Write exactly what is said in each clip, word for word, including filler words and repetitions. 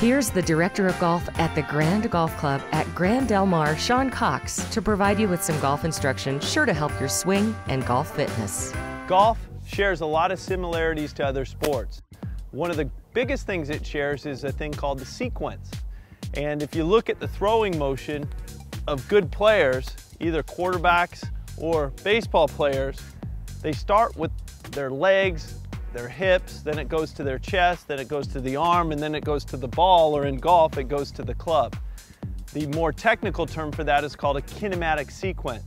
Here's the Director of Golf at the Grand Golf Club at Grand Del Mar, Shawn Cox, to provide you with some golf instruction sure to help your swing and golf fitness. Golf shares a lot of similarities to other sports. One of the biggest things it shares is a thing called the sequence. And if you look at the throwing motion of good players, either quarterbacks or baseball players, they start with their legs, their hips, then it goes to their chest, then it goes to the arm, and then it goes to the ball, or in golf, it goes to the club. The more technical term for that is called a kinematic sequence.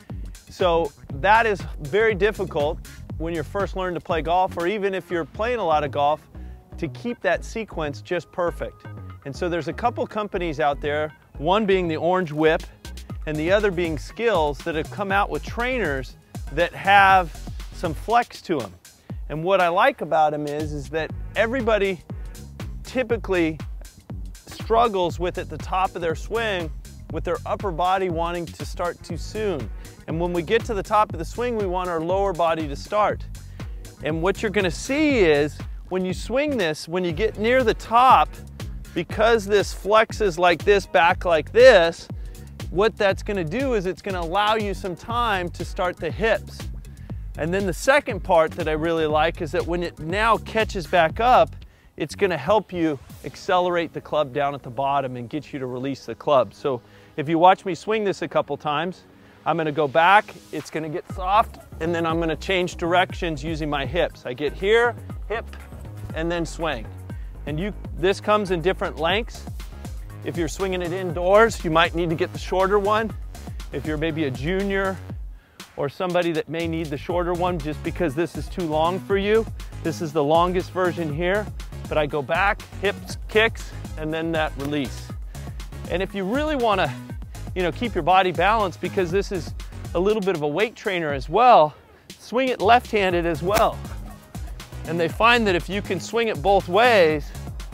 So that is very difficult when you're first learning to play golf, or even if you're playing a lot of golf, to keep that sequence just perfect. And so there's a couple companies out there, one being the Orange Whip, and the other being Skills, that have come out with trainers that have some flex to them. And what I like about them is, is that everybody typically struggles with at the top of their swing with their upper body wanting to start too soon. And when we get to the top of the swing, we want our lower body to start. And what you're gonna see is, when you swing this, when you get near the top, because this flexes like this, back like this, what that's gonna do is it's gonna allow you some time to start the hips. And then the second part that I really like is that when it now catches back up, it's gonna help you accelerate the club down at the bottom and get you to release the club. So if you watch me swing this a couple times, I'm gonna go back, it's gonna get soft, and then I'm gonna change directions using my hips. I get here, hip, and then swing. And you, this comes in different lengths. If you're swinging it indoors, you might need to get the shorter one. If you're maybe a junior, or somebody that may need the shorter one just because this is too long for you, this is the longest version here. But I go back, hips, kicks, and then that release. And if you really want to, you know, keep your body balanced, because this is a little bit of a weight trainer as well, swing it left-handed as well. And they find that if you can swing it both ways,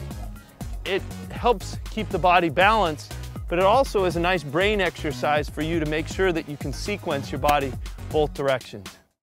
it helps keep the body balanced, but it also is a nice brain exercise for you to make sure that you can sequence your body both directions.